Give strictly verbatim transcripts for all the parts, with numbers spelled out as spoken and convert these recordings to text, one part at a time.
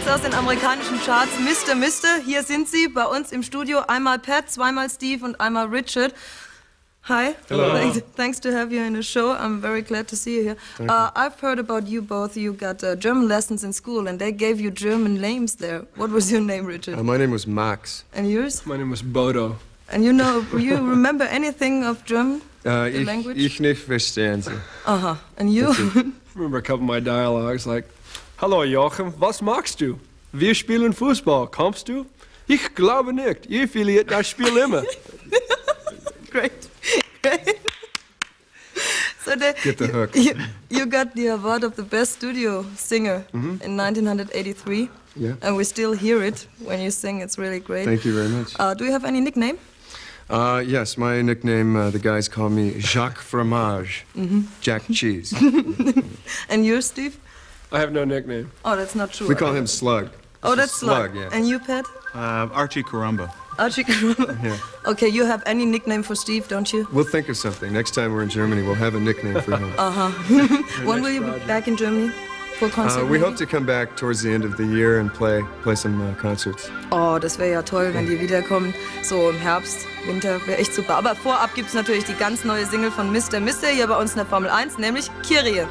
Hits aus den amerikanischen Charts. Mister Mister, hier sind sie bei uns im Studio. Einmal Pat, zweimal Steve und einmal Richard. Hi. Hello. Thanks, thanks to have you in the show. I'm very glad to see you here. Uh, I've heard about you both. You got uh, German lessons in school, and they gave you German names there. What was your name, Richard? Uh, my name was Max. And yours? My name was Bodo. And you know, you remember anything of German? Uh, the ich, language? ich nicht verstehen Sie. Uh-huh. And you? I remember a couple of my dialogues, like, Hallo Joachim, was machst du? Wir spielen Fußball, kommst du? Ich glaube nicht, ihr verliert das Spiel immer. Great, great. So the, Get the hook. You, you got the award of the best studio singer mm-hmm. in nineteen eighty-three. Yeah. And we still hear it when you sing. It's really great. Thank you very much. Uh, do you have any nickname? Uh, yes, my nickname, uh, the guys call me Jacques Fromage. Mm-hmm. Jack Cheese. And yours, Steve? I have no nickname. Oh, that's not true. We call him Slug. Oh, that's Slug. Slug. Yeah. And you, Pat? Uh, Archie Caramba. Archie Caramba. Yeah. Okay, you have any nickname for Steve, don't you? We'll think of something. Next time we're in Germany, we'll have a nickname for him. Uh-huh. When will you be back in Germany? For concert, uh, we maybe? hope to come back towards the end of the year and play play some uh, concerts. Oh, das wäre ja toll, wenn die wiederkommen. So im Herbst, Winter, wäre echt super. Aber vorab gibt es natürlich die ganz neue Single von Mister Mister hier bei uns in der Formel eins, nämlich Kyrie.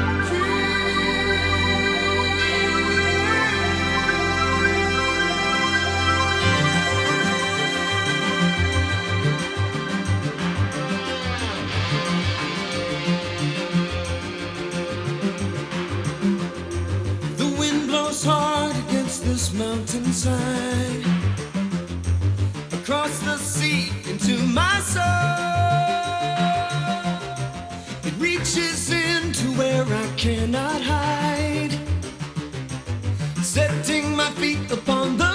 Hard against this mountainside, across the sea into my soul. It reaches into where I cannot hide, setting my feet upon the